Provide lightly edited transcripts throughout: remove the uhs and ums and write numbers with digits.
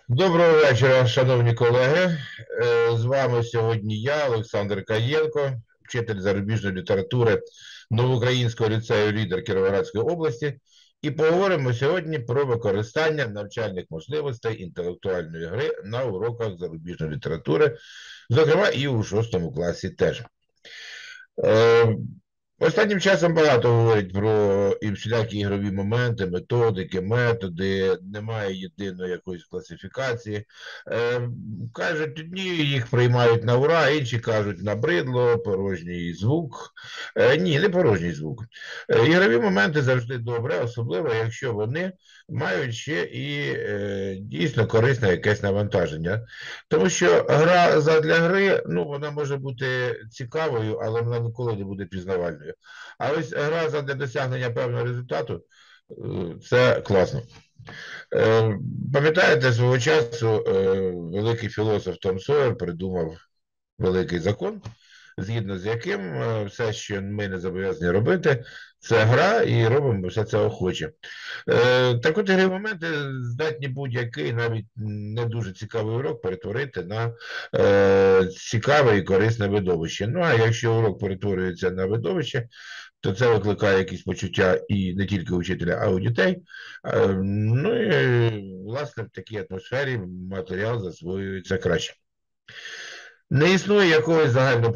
Доброго вечора, шановні колеги. З вами сьогодні я, Олександр Каєнко, вчитель зарубіжної літератури Новоукраїнського ліцею «Лідер» Кіровоградської області. І поговоримо сьогодні про використання навчальних можливостей інтелектуальної гри на уроках зарубіжної літератури, зокрема і у 6 класі теж. Е, Останнім часом багато говорять про і всілякі ігрові моменти, методики, методи, немає єдиної якоїсь класифікації. Кажуть, одні їх приймають на ура, інші кажуть набридло, порожній звук. Ні, не порожній звук. Ігрові моменти завжди добре, особливо, якщо вони мають ще і дійсно корисне якесь навантаження. Тому що гра задля гри, ну, вона може бути цікавою, але вона ніколи не буде пізнавальною. А ось гра задля досягнення певного результату це класно. Пам'ятаєте, свого часу великий філософ Том Сойер придумав великий закон, згідно з яким все, що ми не зобов'язані робити, це гра, і робимо все це охоче. Так от ігрові моменти здатні будь-який, навіть не дуже цікавий урок перетворити на цікаве і корисне видовище. Ну, а якщо урок перетворюється на видовище, то це викликає якісь почуття і не тільки у вчителя, а й у дітей. Ну і, власне, в такій атмосфері матеріал засвоюється краще. Не існує якоїсь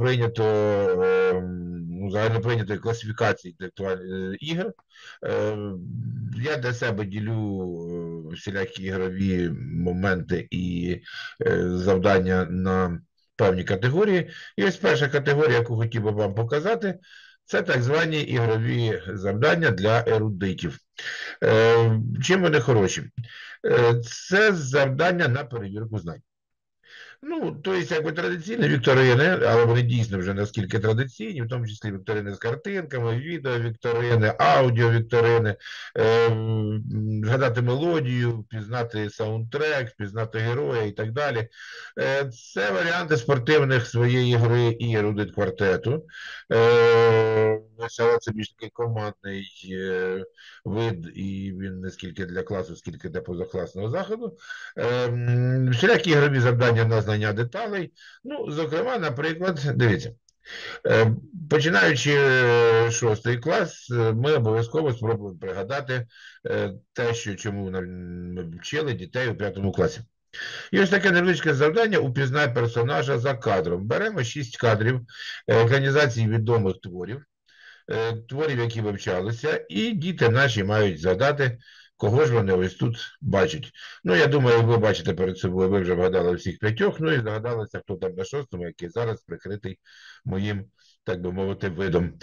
загальноприйнятої класифікації інтелектуальних ігор. Я для себе ділю всілякі ігрові моменти і завдання на певні категорії. І ось перша категорія, яку хотів би вам показати, це так звані ігрові завдання для ерудитів. Чим вони хороші? Це завдання на перевірку знань. Ну, то є якби традиційні вікторини, але вони дійсно вже наскільки традиційні, в тому числі вікторини з картинками, відео-вікторини, аудіо-вікторини, згадати мелодію, впізнати саундтрек, впізнати героя і так далі. Це варіанти спортивних своєї гри і ерудит квартету. Але це більш такий командний вид, і він не скільки для класу, скільки для позакласного заходу. Всілякі ігрові завдання на знання деталей. Ну, зокрема, наприклад, дивіться, починаючи 6 клас, ми обов'язково спробуємо пригадати те, чому ми вчили дітей у 5 класі. І ось таке невеличке завдання «Упізнай персонажа за кадром». Беремо 6 кадрів екранізації відомих творів, які вивчалися, і діти наші мають згадати, кого ж вони ось тут бачать. Ну, я думаю, ви бачите перед собою, ви вже вгадали всіх 5, ну і здогадалися, хто там на 6-му, який зараз прикритий моїм, так би мовити, видом.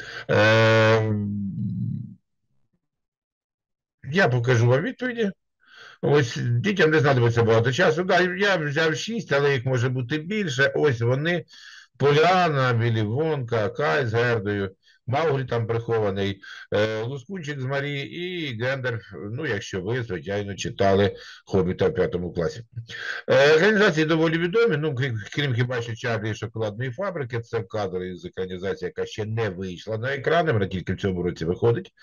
Я покажу вам відповіді. Ось дітям не знадобиться багато часу. Да, я взяв 6, але їх може бути більше. Ось вони: Поляна, Віллі Вонка, Кай з Гердою, Мауглі там прихований, Лускунчик з Марії і Гендальф, ну, якщо ви, звичайно, читали «Хобіта» в 5 класі. Екранізації доволі відомі, ну, крім хіба що «Чарлі і шоколадної фабрики», це кадр із екранізації, яка ще не вийшла на екрани, вона тільки в цьому році виходить.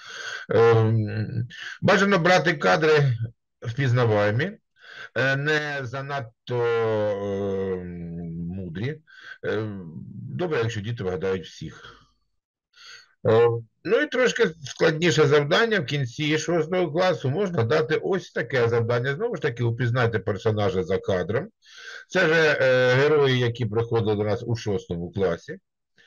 Бажано брати кадри впізнаваємі, не занадто мудрі. Добре, якщо діти вгадають всіх. Ну і трошки складніше завдання в кінці 6 класу можна дати ось таке завдання. Знову ж таки, упізнайте персонажа за кадром. Це вже герої, які приходили до нас у 6 класі.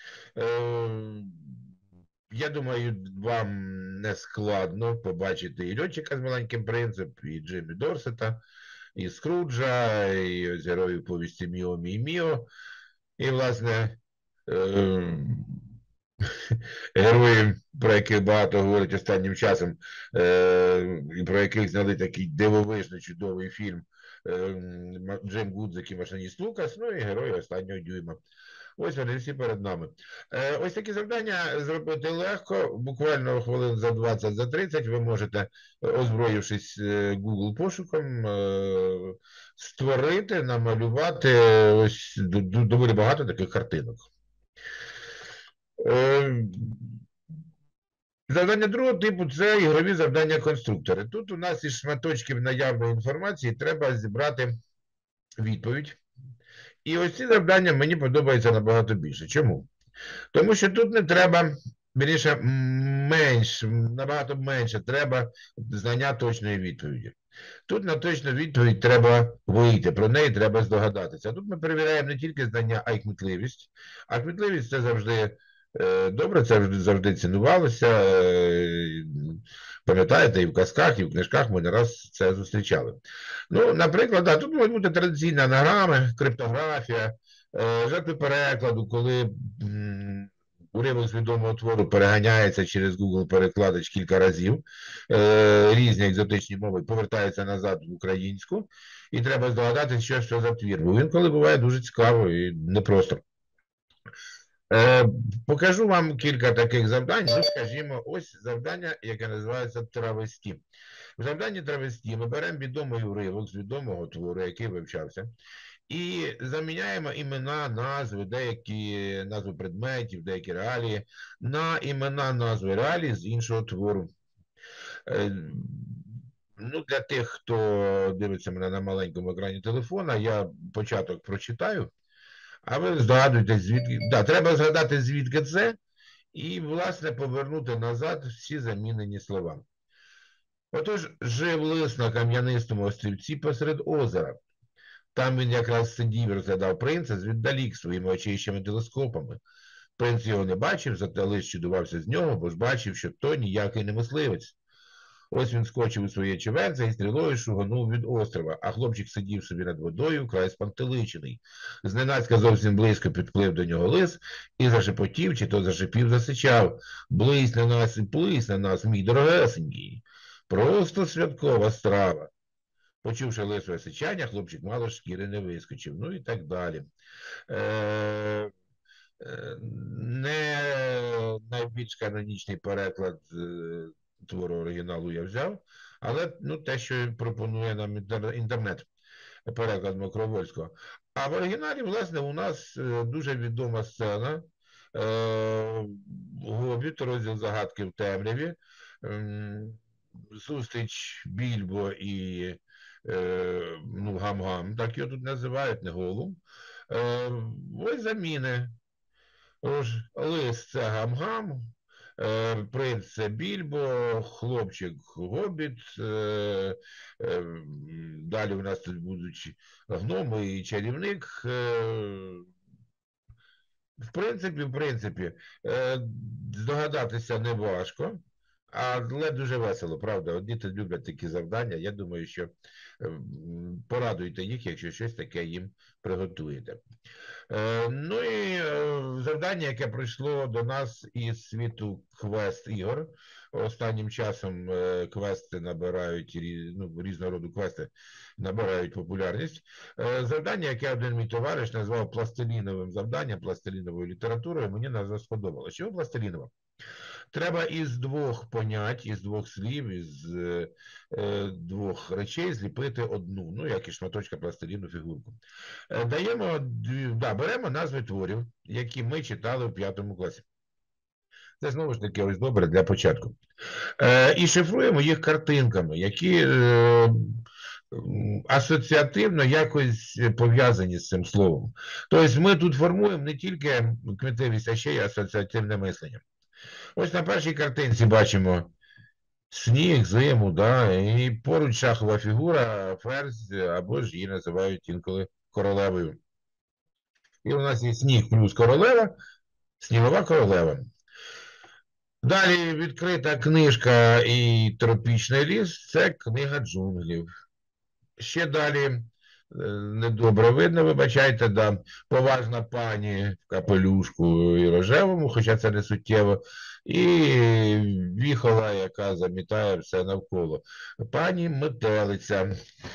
Я думаю, вам не складно побачити і Льотчика з маленьким принцем, і Джиммі Дорсета, і Скруджа, і ось героїв повісті Міо, Мій Міо. І, власне, герої, про яких багато говорять останнім часом, і про яких зняли такий дивовижний, чудовий фільм Джим Гудзик і машиніст Лукас, ну і герої «Останнього дюйма». Ось вони всі перед нами. Ось такі завдання зробити легко, буквально хвилин за 20, за 30 ви можете, озброївшись Google пошуком, створити, намалювати ось доволі багато таких картинок. Завдання другого типу – це ігрові завдання конструктори. Тут у нас із шматочків наявної інформації треба зібрати відповідь. І ось ці завдання мені подобаються набагато більше. Чому? Тому що тут не треба, більше, набагато менше треба знання точної відповіді. Тут на точну відповідь треба вийти, про неї треба здогадатися. А тут ми перевіряємо не тільки знання, а й кмітливість. А кмітливість це завжди добре, це завжди цінувалося. Пам'ятаєте, і в казках, і в книжках ми не раз це зустрічали. Ну, наприклад, да, тут можуть бути традиційні анаграми, криптографія, жертви перекладу, коли уривок з відомого твору переганяється через Google-перекладач кілька разів, різні екзотичні мови повертаються назад в українську, і треба здогадатися, що за твір. Бо він коли буває дуже цікаво і непросто. Покажу вам кілька таких завдань. Ну, скажімо, ось завдання, яке називається травесті. В завданні травесті ми беремо відомий уривок з відомого твору, який вивчався, і заміняємо імена, назви, деякі назви предметів, деякі реалії, на імена, назви реалій з іншого твору. Ну, для тих, хто дивиться мене на маленькому екрані телефона, я початок прочитаю, а ви здогадуєтесь, звідки. Да, треба згадати, звідки це, і, власне, повернути назад всі замінені слова. Отож, жив лис на кам'янистому острівці посеред озера. Там він якраз сидів і розглядав принца звіддалік своїми очищими телескопами. Принц його не бачив, зате лис чудувався з нього, бо ж бачив, що то ніякий не мисливець. Ось він скочив у своє човенце і стрілою шуганув від острова, а хлопчик сидів собі над водою, край спантеличений. Зненацька зовсім близько підплив до нього лис і зашепотів, чи то зашипів, засичав. Близь на нас і плись на нас, мій дорогесенький. Просто святкова страва. Почувши лисове сичання, хлопчик мало шкіри не вискочив, ну і так далі. Не найбільш канонічний переклад твору оригіналу я взяв, але ну, те, що пропонує нам інтернет, переклад Макровольського. А в оригіналі, власне, у нас дуже відома сцена «Гобіт», розділ загадки в темряві, зустріч Більбо і ну, Гам-Гам, так його тут називають, не Голум. Ось заміни. Лис – це Гам-Гам, принц – це Більбо, хлопчик – Гобіт, далі у нас тут будуть гноми і чарівник. В принципі, здогадатися не важко, але дуже весело, правда. От діти люблять такі завдання. Я думаю, що порадуйте їх, якщо щось таке їм приготуєте. Ну і завдання, яке прийшло до нас із світу квест-ігор. Останнім часом квести набирають, ну, різного роду квести набирають популярність. Завдання, яке один мій товариш назвав пластиліновим завданням, пластиліновою літературою, мені назва сподобалася. Чого пластилінова? Треба із двох понять, із двох слів, із двох речей зліпити одну, ну, як і шматочка пластиліну фігурку. Беремо назви творів, які ми читали в 5 класі. Це, знову ж таки, ось добре для початку. І шифруємо їх картинками, які асоціативно якось пов'язані з цим словом. Тобто ми тут формуємо не тільки кмітливість, а ще й асоціативне мислення. Ось на першій картинці бачимо сніг, зиму, да, і поруч шахова фігура, ферзь, або ж її називають інколи королевою. І у нас є сніг плюс королева, снігова королева. Далі відкрита книжка і тропічний ліс – це книга джунглів. Ще далі, недобре видно, вибачайте, да, поважна пані в капелюшку і рожевому, хоча це не суттєво, і віхола, яка замітає все навколо. Пані метелиця.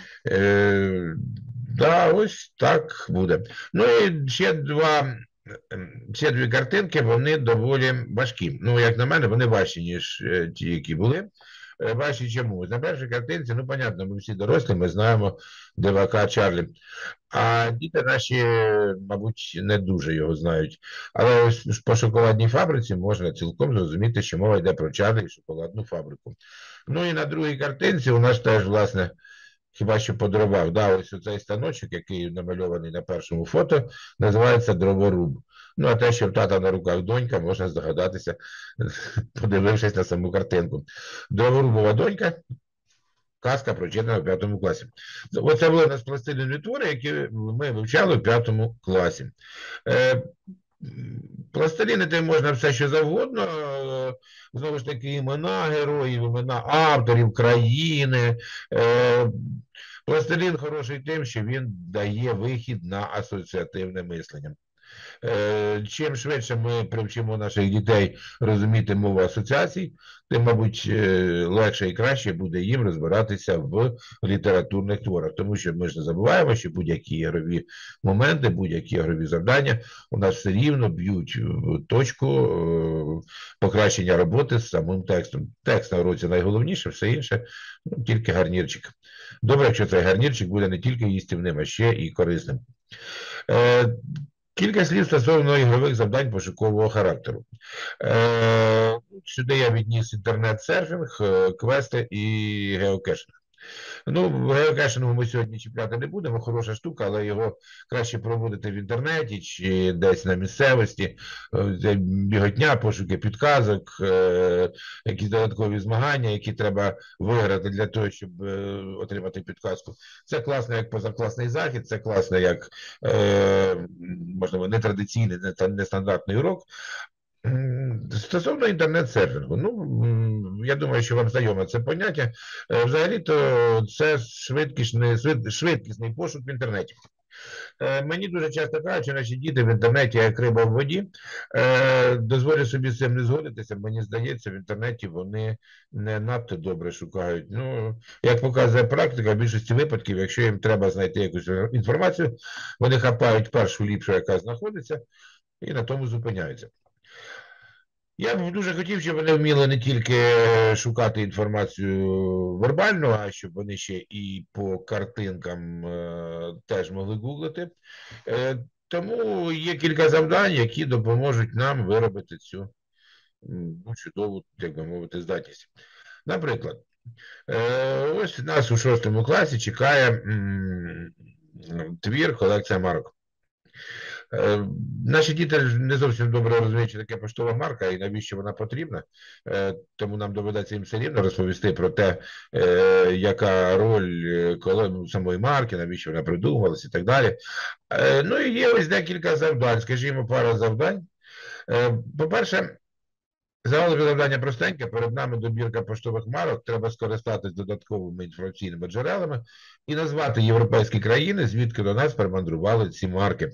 Да, ось так буде. Ну і ще дві картинки, вони доволі важкі. Ну, як на мене, вони важчі, ніж ті, які були. Важчі чому? На першій картинці, ну, понятно, ми всі дорослі, ми знаємо дивака Чарлі. А діти наші, мабуть, не дуже його знають. Але ось по шоколадній фабриці можна цілком зрозуміти, що мова йде про Чарлі і шоколадну фабрику. Ну і на другій картинці у нас теж, власне, хіба що подарував. Да, ось цей станочок, який намальований на першому фото, називається дроворуб. Ну, а те, що в тата на руках донька, можна здогадатися, подивившись на саму картинку. Дроворубова донька, казка прочитана в 5 класі. Оце були у нас пластилінові твори, які ми вивчали в 5 класі. Пластилінити можна все, що завгодно. Знову ж таки, імена героїв, імена авторів, країни. Пластилін хороший тим, що він дає вихід на асоціативне мислення. Чим швидше ми привчимо наших дітей розуміти мову асоціацій, тим, мабуть, легше і краще буде їм розбиратися в літературних творах. Тому що ми ж не забуваємо, що будь-які ігрові моменти, будь-які ігрові завдання у нас все рівно б'ють в точку покращення роботи з самим текстом. Текст на уроці найголовніше, все інше, ну, тільки гарнірчик. Добре, якщо цей гарнірчик буде не тільки їстівним, а ще і корисним. Кілька слів стосовно ігрових завдань пошукового характеру. Сюди я відніс інтернет-серфінг, квести і геокешинг. Ну, геокешингу ми сьогодні чіпляти не будемо, хороша штука, але його краще проводити в інтернеті чи десь на місцевості, біготня, пошуки підказок, якісь додаткові змагання, які треба виграти для того, щоб отримати підказку. Це класно як позакласний захід, це класно як, можливо, нетрадиційний, нестандартний урок. Стосовно інтернет-серфінгу, ну, я думаю, що вам знайоме це поняття. Взагалі-то це швидкісний пошук в інтернеті. Мені дуже часто кажуть, що наші діти в інтернеті як риба в воді. Дозволю собі з цим не згодитися. Мені здається, в інтернеті вони не надто добре шукають. Ну, як показує практика, в більшості випадків, якщо їм треба знайти якусь інформацію, вони хапають першу ліпшу, яка знаходиться, і на тому зупиняються. Я б дуже хотів, щоб вони вміли не тільки шукати інформацію вербально, а щоб вони ще і по картинкам теж могли гуглити. Тому є кілька завдань, які допоможуть нам виробити цю чудову, як би мовити, здатність. Наприклад, ось нас у 6 класі чекає твір «Колекція марок». Наші діти не зовсім добре розуміють, що таке поштова марка і навіщо вона потрібна, тому нам доведеться їм все рівно розповісти про те, яка роль самої марки, навіщо вона придумувалася і так далі. Ну і є ось декілька завдань, скажімо, пара завдань. По-перше, загальне завдання простеньке, перед нами добірка поштових марок, треба скористатись додатковими інформаційними джерелами і назвати європейські країни, звідки до нас примандрували ці марки.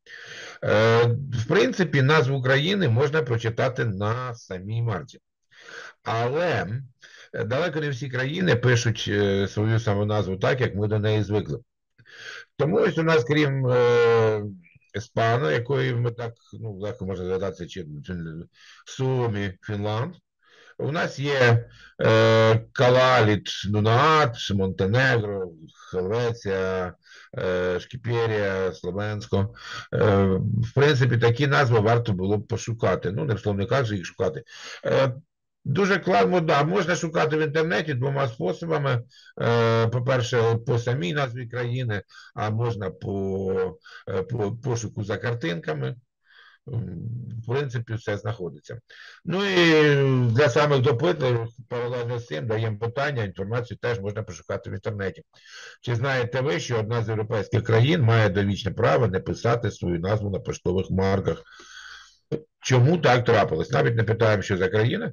В принципі, назву країни можна прочитати на самій марці. Але далеко не всі країни пишуть свою саму назву так, як ми до неї звикли. Тому ось у нас, крім Іспана, якої ми так, ну, легко можна згадатися, чи Сумі, Фінланд, у нас є Калаліт, Нунаат, Монтенегро, Хорватія, Шкіперія, Словенсько. В принципі, такі назви варто було б пошукати. Ну, не в словниках же їх шукати. Дуже класно, да, можна шукати в інтернеті двома способами. По-перше, по самій назві країни, а можна по пошуку за картинками. В принципі, все знаходиться. Ну і для самих допитливих, паралельно з цим, даємо питання, інформацію теж можна пошукати в інтернеті. Чи знаєте ви, що одна з європейських країн має довічне право не писати свою назву на поштових марках? Чому так трапилось? Навіть не питаємо, що за країна.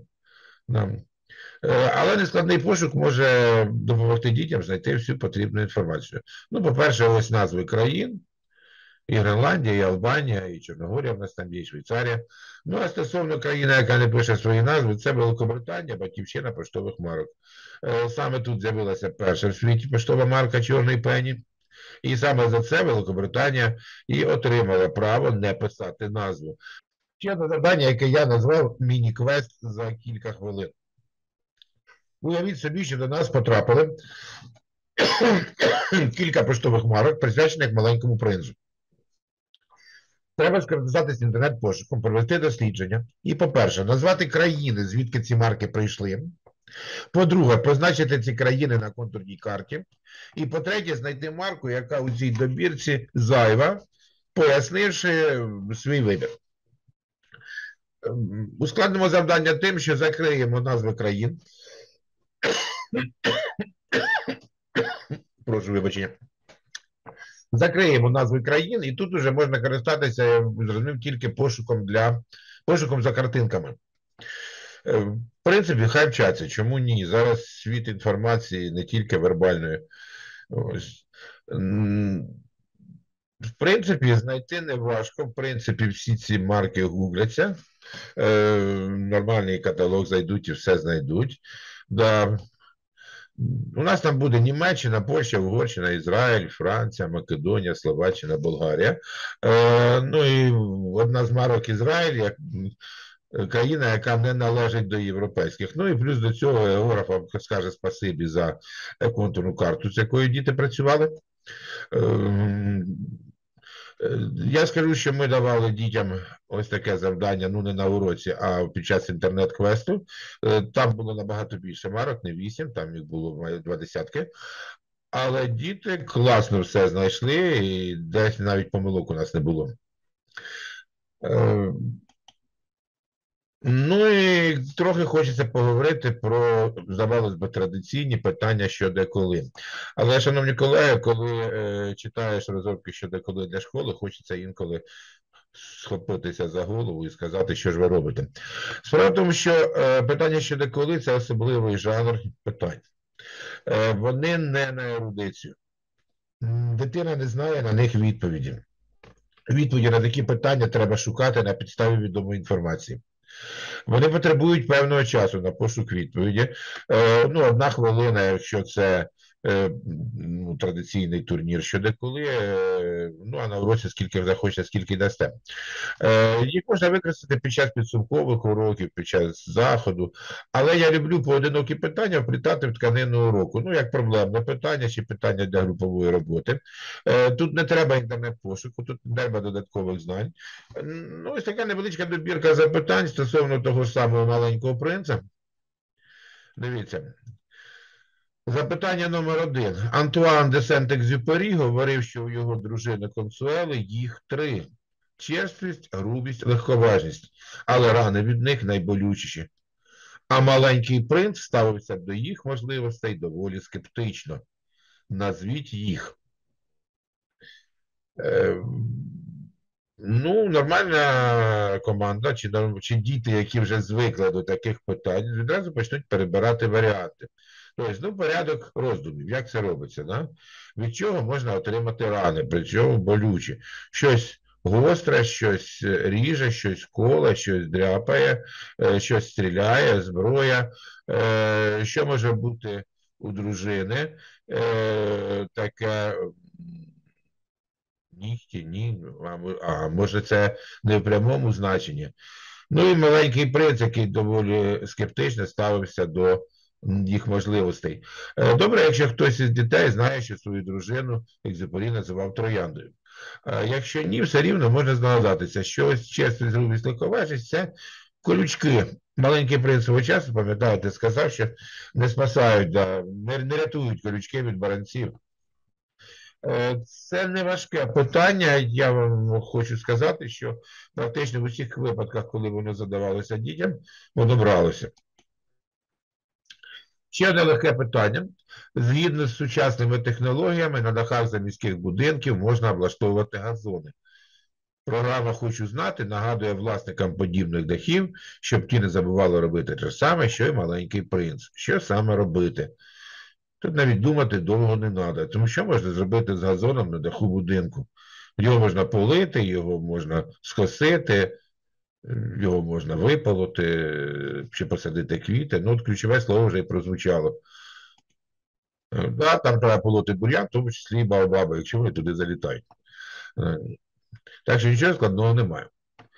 Але нескладний пошук може допомогти дітям знайти всю потрібну інформацію. Ну, по-перше, ось назви країн. І Гренландія, і Албанія, і Чорногорія в нас там є, і Швейцарія. Ну, а стосовно країни, яка не пише свої назви, це Великобританія, батьківщина поштових марок. Саме тут з'явилася перша в світі поштова марка «Чорний пенні». І саме за це Великобританія і отримала право не писати назву. Ще одне завдання, яке я назвав міні-квест за кілька хвилин. Уявіть собі, що до нас потрапили кілька поштових марок, присвячених маленькому принцу. Треба скористатися інтернет-пошуком, провести дослідження і, по-перше, назвати країни, звідки ці марки прийшли, По-друге, позначити ці країни на контурній карті. І по-третє, знайти марку, яка у цій добірці зайва, пояснивши свій вибір. Ускладнимо завдання тим, що закриємо назви країн. Прошу вибачення. Закриємо назви країн, і тут вже можна користатися, я зрозумів, тільки пошуком за картинками. В принципі, хай вчаться, чому ні? Зараз світ інформації не тільки вербальної. Ось. В принципі, знайти не важко. В принципі, всі ці марки гугляться. Нормальний каталог зайдуть і все знайдуть. Да. У нас там буде Німеччина, Польща, Угорщина, Ізраїль, Франція, Македонія, Словаччина, Болгарія. Ну і одна з марок Ізраїль, як країна, яка не належить до європейських. Ну і плюс до цього географ вам скаже спасибі за контурну карту, з якою діти працювали. Я скажу, що ми давали дітям ось таке завдання, ну не на уроці, а під час інтернет-квесту. Там було набагато більше марок, не 8, там їх було 2 десятки. Але діти класно все знайшли, і десь навіть помилок у нас не було. Ну і трохи хочеться поговорити про, здавалось би, традиційні питання що де коли. Але, шановні колеги, коли читаєш розробки що де коли для школи, хочеться інколи схопитися за голову і сказати, що ж ви робите. Справа в тому, що питання що де коли – це особливий жанр питань. Вони не на ерудицію. Дитина не знає на них відповіді. Відповіді на такі питання треба шукати на підставі відомої інформації. Вони потребують певного часу на пошук відповіді. Ну, 1 хвилина, якщо це традиційний турнір щодеколи, ну, а на уроці скільки захочете, скільки дасте. Їх можна використати під час підсумкових уроків, під час заходу, але я люблю поодинокі питання вплітати в тканину уроку, ну, як проблемне питання чи питання для групової роботи. Тут не треба інтернет-пошуку, тут не треба додаткових знань. Ну, ось така невеличка добірка запитань стосовно того самого маленького принца. Дивіться. Запитання номер 1. Антуан де Сент-Екзюпері говорив, що у його дружини Консуели їх 3. Черствість, грубість, легковажність. Але рани від них найболючіші. А маленький принц ставився до їх можливостей доволі скептично. Назвіть їх. Ну, нормальна команда, чи діти, які вже звикли до таких питань, відразу почнуть перебирати варіанти. Тобто, ну, порядок роздумів, як це робиться, да? Від чого можна отримати рани, при чому болючі. Щось гостре, щось ріже, щось коле, щось дряпає, щось стріляє, зброя. Що може бути у дружини? Таке... Нігті, ні, а може це не в прямому значенні. Ну і маленький принц, який доволі скептично ставився до їх можливостей. Добре, якщо хтось із дітей знає, що свою дружину Екзюпері називав трояндою. Якщо ні, все рівно можна здогадатися, що ось чесність, грубість, легковажність – це колючки. Маленький принц свого часу, пам'ятаєте, сказав, що не спасають, да, не рятують колючки від баранців. Це не важке питання, я вам хочу сказати, що практично в усіх випадках, коли воно задавалося дітям, воно бралося. Ще одне легке питання. Згідно з сучасними технологіями, на дахах заміських будинків можна облаштовувати газони. Програма «Хочу знати» нагадує власникам подібних дахів, щоб ті не забували робити те саме, що й маленький принц. Що саме робити? Тут навіть думати довго не треба. Тому що можна зробити з газоном на даху будинку? Його можна полити, його можна скосити, його можна випалити, чи посадити квіти. Ну, от ключове слово вже і прозвучало. Да, там треба полоти бур'ян, в тому числі і баобаби, якщо вони туди залітають. Так що нічого складного немає.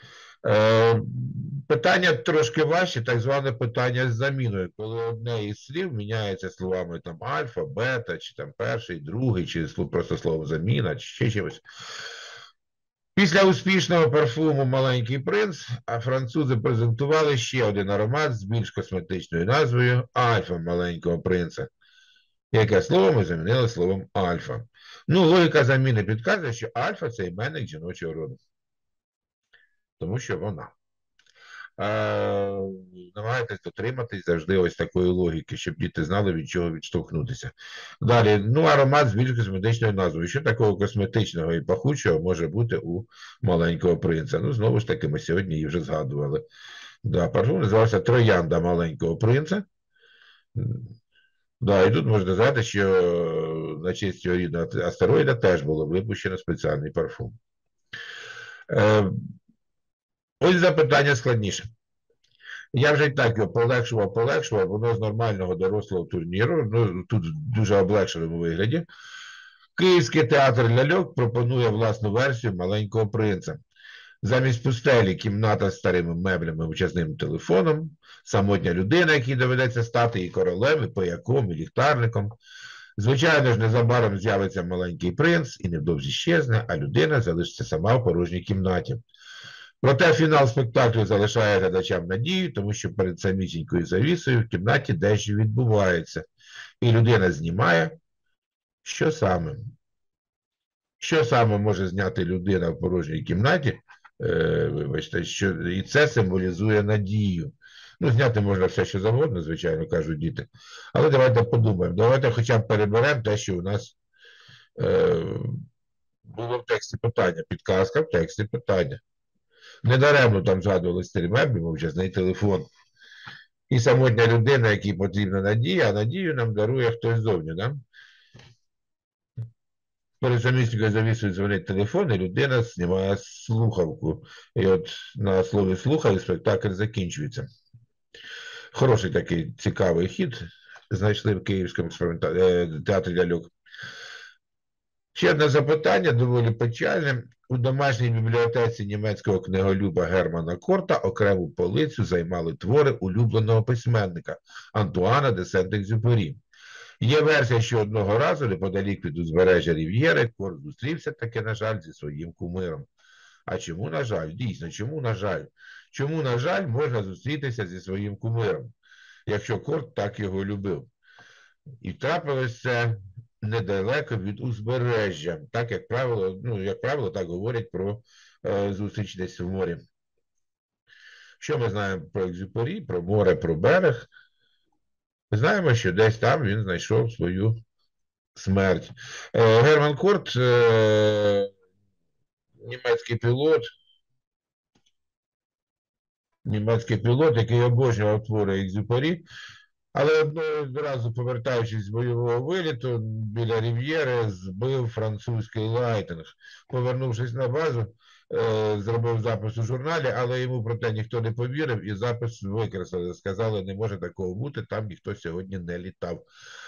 Питання трошки важче, так зване питання з заміною, коли одне із слів міняється словами там альфа, бета, чи там перший, другий, чи просто слово заміна, чи ще чимось. Після успішного парфуму «Маленький принц» французи презентували ще один аромат з більш косметичною назвою «Альфа маленького принца», яке слово ми замінили словом «альфа». Ну, логіка заміни підказує, що альфа – це іменник жіночого роду. Тому що вона. Намагайтесь дотриматись завжди ось такої логіки, щоб діти знали, від чого відштовхнутися. Далі, ну, аромат з більш косметичною назвою. Що такого косметичного і пахучого може бути у «Маленького принца»? Ну, знову ж таки, ми сьогодні її вже згадували. Да, парфум називався «Троянда маленького принца». Да, і тут можна сказати, що на честь цього рідного астероїда теж було випущено спеціальний парфум. Ось запитання складніше. Я вже і так його полегшував, воно з нормального дорослого турніру, ну, тут в дуже облегшеному вигляді. Київський театр ляльок пропонує власну версію «Маленького принца». Замість пустелі кімната з старими меблями, мовчазним телефоном, самотня людина, якій доведеться стати і королем, і пияком, і ліхтарником. Звичайно ж, незабаром з'явиться маленький принц і невдовзі щезне, а людина залишиться сама в порожній кімнаті. Проте фінал спектаклю залишає глядачам надію, тому що перед самісінькою завісою в кімнаті дещо відбувається. І людина знімає, що саме. Що саме може зняти людина в порожній кімнаті, вибачте, і це символізує надію. Ну, зняти можна все, що завгодно, звичайно, кажуть діти. Але давайте подумаємо, давайте хоча б переберемо те, що у нас було в тексті питання, підказка в тексті питання. Недаремно там згадували старі меблі, мовчазний телефон. І самотня людина, якій потрібна надія, а надію нам дарує хтось ззовні, да? Перед самісінькою завісою дзвонить телефон, і людина знімає слухавку. І от на слові «слухаю» спектакль закінчується. Хороший такий цікавий хід знайшли в Київському театрі ляльок. Ще одне запитання, доволі печальне. У домашній бібліотеці німецького книголюба Германа Корта окрему полицю займали твори улюбленого письменника Антуана де Сент-Екзюпері. Є версія, що одного разу, неподалік від узбережжя Рів'єри, Корт зустрівся таки, на жаль, зі своїм кумиром. А чому, на жаль? Дійсно, чому, на жаль? Чому, на жаль, можна зустрітися зі своїм кумиром, якщо Корт так його любив? І трапилось це недалеко від узбережжя. Так, як правило, так говорять про зустріч десь в морі. Що ми знаємо про Екзюпері, про море, про берег? Ми знаємо, що десь там він знайшов свою смерть. Герман Корт, німецький пілот, який обожнював твори Екзюпері, але одразу повертаючись з бойового виліту, біля Рів'єри збив французький лайтинг. Повернувшись на базу, зробив запис у журналі, але йому про те ніхто не повірив і запис викреслили. Сказали, не може такого бути, там ніхто сьогодні не літав.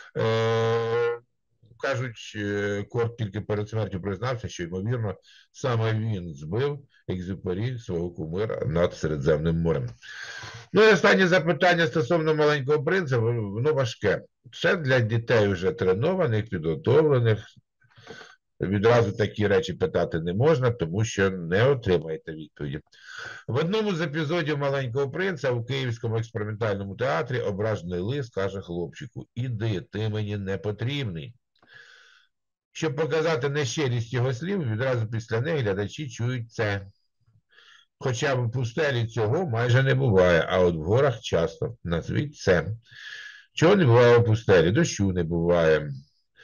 Кажуть, Корт тільки перед смертю признався, що, ймовірно, саме він збив Екзюпері, свого кумира, над Середземним морем. Ну і останнє запитання стосовно «Маленького принца», воно важке. Це для дітей вже тренованих, підготовлених. Відразу такі речі питати не можна, тому що не отримаєте відповіді. В одному з епізодів «Маленького принца» у Київському експериментальному театрі ображений лис каже хлопчику: «Іди, ти мені не потрібний». Щоб показати нещирість його слів, відразу після них глядачі чують це. Хоча в пустелі цього майже не буває, а от в горах часто. Назвіть це. Чого не буває в пустелі? Дощу не буває.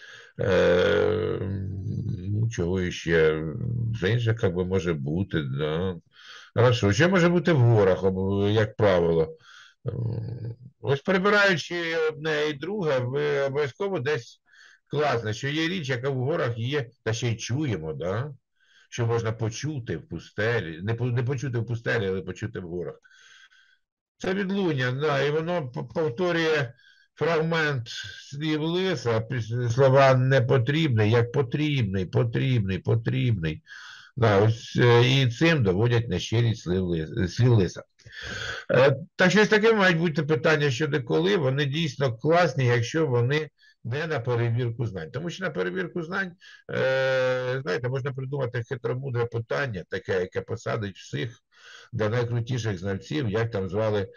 Чого іще? Все інше, як би, може бути. Да. Хорошо. Що може бути в горах, як правило? Ось перебираючи одне і друге, ви обов'язково десь класно, що є річ, яка в горах є, та ще й чуємо, да? Що можна почути в пустелі. Не почути в пустелі, але почути в горах. Це відлуння, да, і воно повторює фрагмент слів лиса, слова «непотрібний», як «потрібний», «потрібний», «потрібний». Да, ось, і цим доводять нещирість слів лиса. Так щось таке мають бути питання щодо коли. Вони дійсно класні, якщо вони не на перевірку знань. Тому що на перевірку знань, знаєте, можна придумати хитромудре питання, таке, яке посадить всіх до найкрутіших знавців, як там звали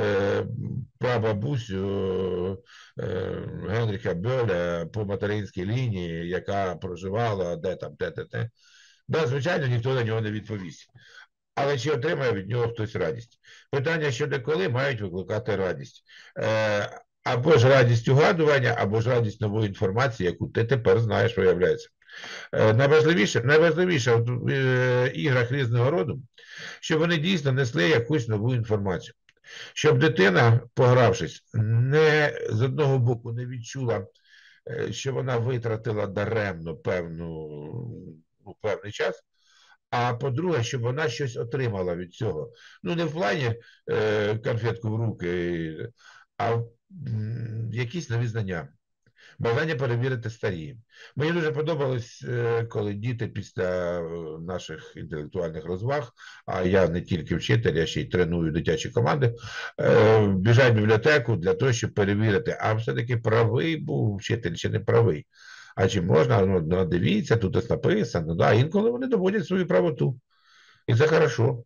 прабабусю Генріха Бьоля по материнській лінії, яка проживала де там, те. Да, звичайно, ніхто на нього не відповість. Але чи отримає від нього хтось радість? Питання щодо коли мають викликати радість. Або ж радість угадування, або ж радість нової інформації, яку ти тепер знаєш, виявляється. Найважливіше в іграх різного роду, щоб вони дійсно несли якусь нову інформацію. Щоб дитина, погравшись, з одного боку не відчула, що вона витратила даремно певний час, а по-друге, щоб вона щось отримала від цього. Ну, не в плані конфетку в руки, а якісь нові знання. Бажання перевірити старі. Мені дуже подобалось, коли діти після наших інтелектуальних розваг, а я не тільки вчитель, я ще й треную дитячі команди, біжать в бібліотеку для того, щоб перевірити, а все-таки правий був вчитель чи не правий. А чи можна, ну, дивіться, тут ось написано, да, інколи вони доводять свою правоту. І це хорошо.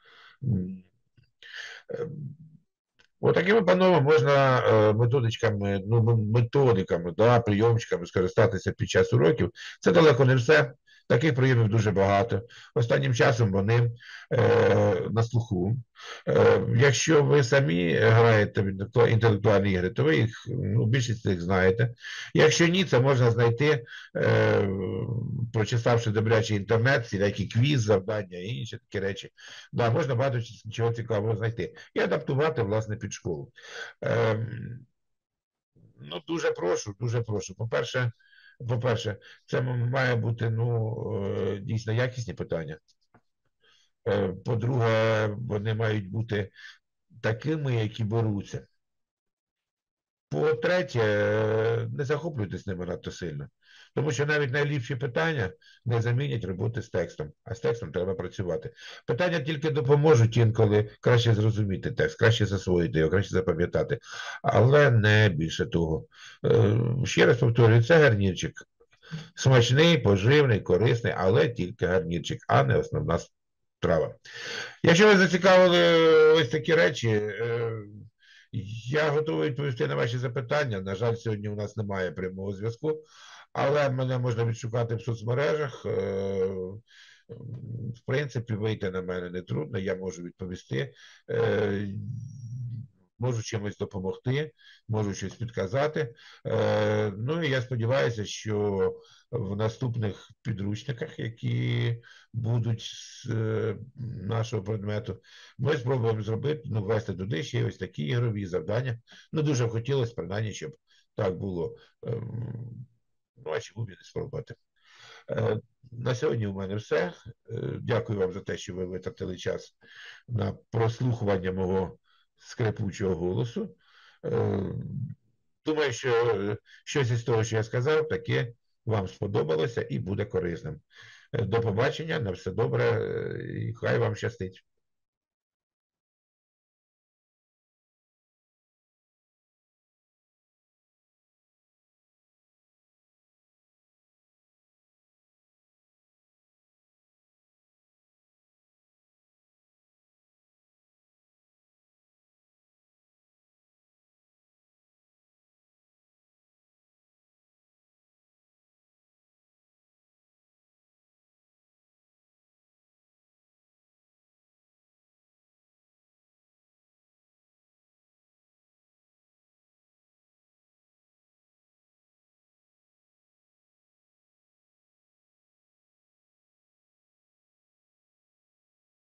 Отакими, панове, можна методиками, да, прийомчиками скористатися під час уроків. Це далеко не все. Таких прийомів дуже багато. Останнім часом вони на слуху. Якщо ви самі граєте в інтелектуальні ігри, то ви їх, більшість їх знаєте. Якщо ні, це можна знайти, прочитавши добрячий інтернет, всілякі квіз, завдання і інші такі речі. Да, можна багато чого цікавого знайти. І адаптувати, власне, під школу. Дуже прошу, дуже прошу. По-перше, це має бути, дійсно якісні питання. По-друге, вони мають бути такими, які беруться. По-третє, не захоплюйтесь ними надто сильно. Тому що навіть найліпші питання не замінять роботи з текстом, а з текстом треба працювати. Питання тільки допоможуть інколи краще зрозуміти текст, краще засвоїти його, краще запам'ятати. Але не більше того. Ще раз повторюю, це гарнірчик. Смачний, поживний, корисний, але тільки гарнірчик, а не основна страва. Якщо ви зацікавили ось такі речі, я готовий відповісти на ваші запитання. На жаль, сьогодні у нас немає прямого зв'язку, але мене можна відшукати в соцмережах. В принципі, вийти на мене не трудно, я можу відповісти. Можу чимось допомогти, можу щось підказати. І я сподіваюся, що в наступних підручниках, які будуть з нашого предмету, ми спробуємо зробити, ввести туди ще ось такі ігрові завдання. Дуже б хотілося, принаймні, щоб так було. А чому б і не спробувати. На сьогодні у мене все. Дякую вам за те, що ви витратили час на прослухування мого скрипучого голосу. Думаю, що щось із того, що я сказав, таке вам сподобалося і буде корисним. До побачення, на все добре, і хай вам щастить.